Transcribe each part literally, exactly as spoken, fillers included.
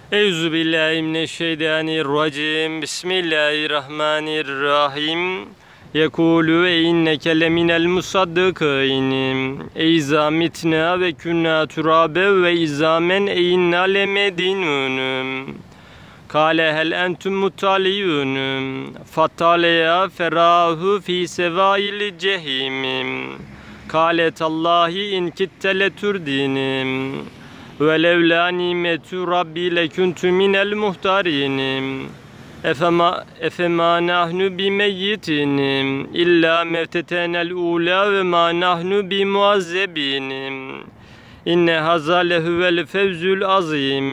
Euzubillahimineşşeytanirracim. Bismillahirrahmanirrahim. Yekulu e inneke leminel musaddıkîn. E izâ mitnâ ve künnâ turâbe ve izâmen e innâ lemedînûn. Kâle hel entüm muttaliûn. Fattaleya ferâhu fî sevâil cehîm. Kâle tallâhi in kitte leturdîn. Ve levlâ nimetu rabbi lekuntu minel muhtarin. Efema efema nahnu bimeyyitin illa mevtetenel ula ve ma nahnu bimuazzebin. İnne haza lehuvel fevzul azim.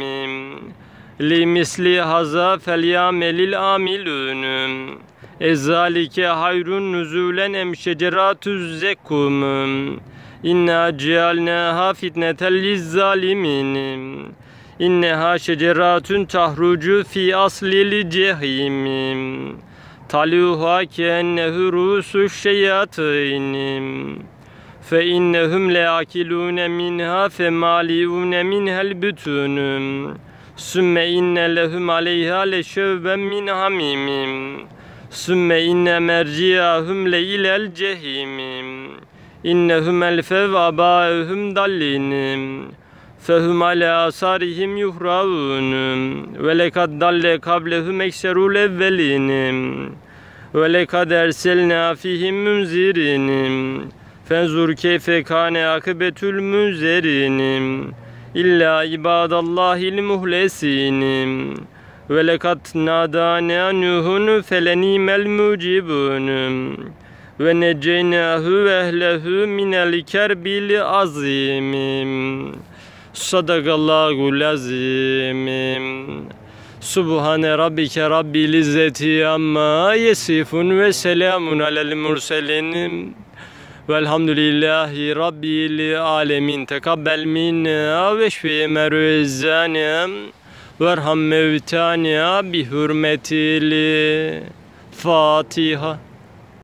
Li misli haza felyamelil amilun. Ezzalike hayrun nuzulen em şeceratuz zekkum. İnna cealnaha fitneten lizzalimin. İnneha şeceratun tahrucu fi aslil cehim. Taluha kennehu rusu şeyatin. Fe innehum leakilune minha fe maliune minhel bütünüm. Sümme inne lehum aleyha leşevben min hamimim. Sümme inne merciyahum le ilel cehimim. İnnehum elfev abâehum dallinim. Fehum alâ asarihim yuhravûn. Ve lekad dalle kablehum ekserul evvelinim. Ve lekad erselnâ fihim münzirinim. Fenzur keyfe kâne akıbetül münzerinim. İllâ ibâdallâhil muhlesinim. Ve lekad nâdâne nuhun felenîmel mucibûn. Ve neceynahu ve ehlehu minel kerbil azimim. Sadakallahul azim. Subhane rabbike rabbil izzeti amma yesifun ve selamun alel murselin. Velhamdülillahi rabbil alemin. Tekabbel minna ve şfi merüzzana verham mevtana bi hürmetil Fatiha.